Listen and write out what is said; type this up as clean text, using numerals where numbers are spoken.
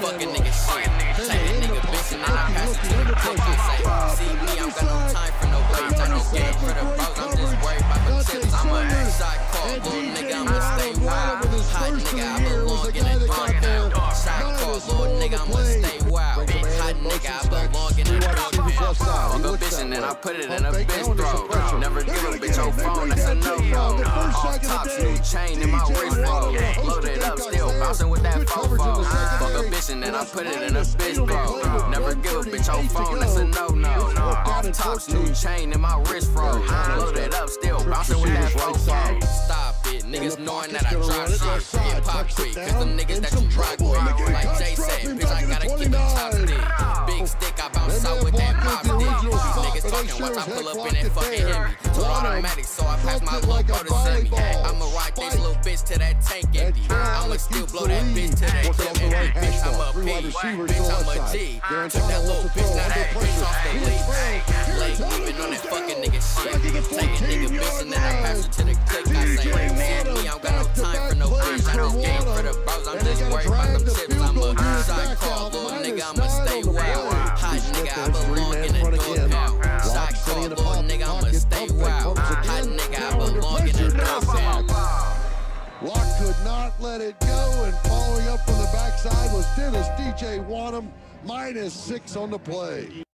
fuck a nigga shit. Take a nigga bitch and then I pass it to the click. I say, see me, I don't got no time for no bitch. I don't game for the bros, I'm just worried about the chips. I'm a shot call, little nigga, I'ma stay wild. Hot nigga, I belong in a dog pound. Shot call, little nigga, I'ma stay wild. Hot nigga, I belong in a dog pound. Fuck a bitch and then I put it in a bitch throat. Never give a bitch your phone, that's a no-no. All tops, new chain in my wrist roll. Loaded up, still bouncing with that fofo. Fuck a bitch and then I put it in a bitch bro. Never give a bitch your phone, that's a no-no. All tops, new chain in my wrist roll. Loaded up, still bouncing with that fofo. Stop it, niggas knowing that I drop shit. Get pop quick, cause them niggas that you drive with. Like Jay said, bitch, I gotta keep it chopstick. Big stick, I bounce out with that mop stick. These niggas talking once I pull up in that fucking Hemi. Two automatic, so I pass my loco to semi. I'ma ride this little bitch till that tank empty. I'ma still blow that bitch till that clip empty. Bitch, I'm a P. Bitch, I'm a G. Took that little bitch, now that bitch off the leash. Late moving on that fucking nigga shit. Take a nigga bitch and then I pass it to the click. I say, man, me, I don't got no time for no bitch. I don't game for the bros, I'm just worried about them chips. I'm a shot call, little nigga, I'ma stay wild. Hot nigga, I belong in a dog pound. Shot call, little nigga, I'ma stay wild. Hot nigga, I belong in a dog pound. Rock could not let it go, and following up from the backside was Dennis DJ Wanham, -6 on the play.